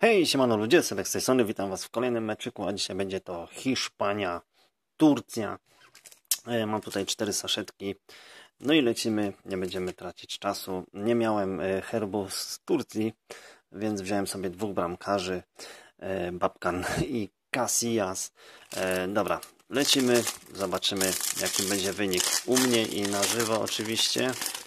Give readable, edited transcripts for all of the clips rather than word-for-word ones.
Hej, siemano ludzie, Sebek z tej strony, witam was w kolejnym meczyku, a dzisiaj będzie to Hiszpania, Turcja. Mam tutaj 4 saszetki, no i lecimy, nie będziemy tracić czasu. Nie miałem herbów z Turcji, więc wziąłem sobie 2 bramkarzy, Babkan i Casillas. Dobra, lecimy, zobaczymy jaki będzie wynik u mnie i na żywo oczywiście.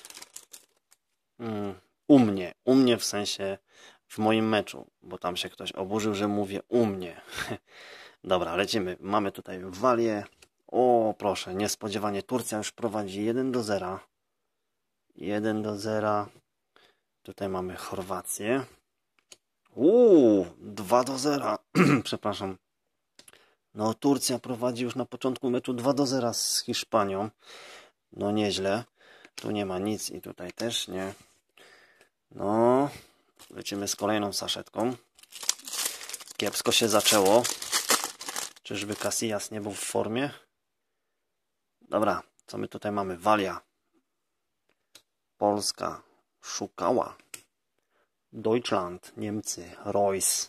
U mnie w sensie w moim meczu, bo tam się ktoś oburzył, że mówię u mnie. Dobra, lecimy. Mamy tutaj Walię. O, proszę, niespodziewanie Turcja już prowadzi 1-0. 1-0. Tutaj mamy Chorwację. 2-0. Przepraszam. No, Turcja prowadzi już na początku meczu 2-0 z Hiszpanią. No, nieźle. Tu nie ma nic i tutaj też nie. No, lecimy z kolejną saszetką. Kiepsko się zaczęło. Czyżby Casillas nie był w formie? Dobra, co my tutaj mamy? Walia. Polska. Szukała. Deutschland. Niemcy. Royce.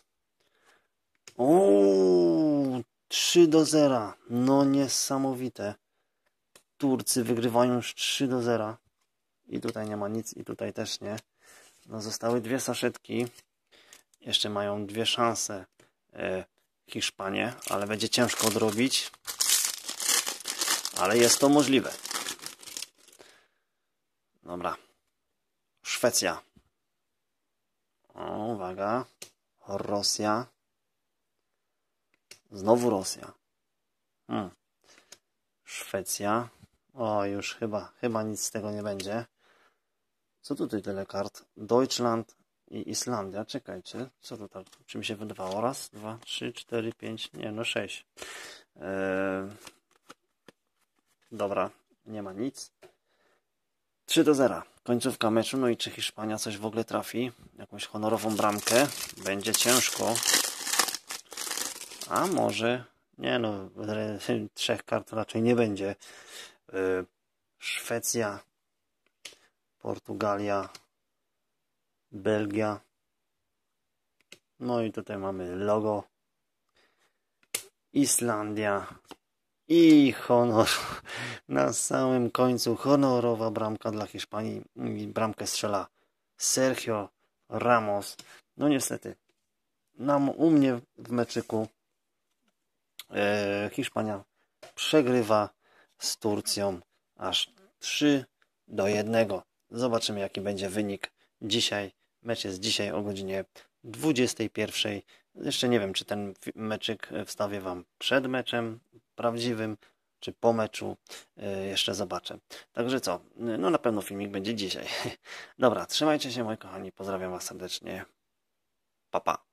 3-0. No niesamowite. Turcy wygrywają już 3-0. I tutaj nie ma nic i tutaj też nie. No zostały 2 saszetki. Jeszcze mają 2 szanse Hiszpanie, ale będzie ciężko odrobić. Ale jest to możliwe. Dobra. Szwecja. Uwaga. Rosja. Znowu Rosja. Szwecja. O, już chyba nic z tego nie będzie. Co tutaj tyle kart? Deutschland i Islandia. Czekajcie. Co to tak? Czy mi się wydawało? Raz, 2, 3, 4, 5. Nie, no 6. Dobra. Nie ma nic. 3-0. Końcówka meczu. No i czy Hiszpania coś w ogóle trafi? Jakąś honorową bramkę? Będzie ciężko. A może... Nie no, 3 kart raczej nie będzie. Szwecja, Portugalia, Belgia. No i tutaj mamy logo. Islandia. I honor. Na samym końcu honorowa bramka dla Hiszpanii. Bramkę strzela Sergio Ramos. No niestety. U mnie w meczyku Hiszpania przegrywa z Turcją aż 3-1. Zobaczymy jaki będzie wynik dzisiaj. Mecz jest dzisiaj o godzinie 21. Jeszcze nie wiem czy ten meczyk wstawię wam przed meczem prawdziwym czy po meczu. Jeszcze zobaczę. Także co? No na pewno filmik będzie dzisiaj. Dobra, trzymajcie się moi kochani. Pozdrawiam was serdecznie. Pa, pa.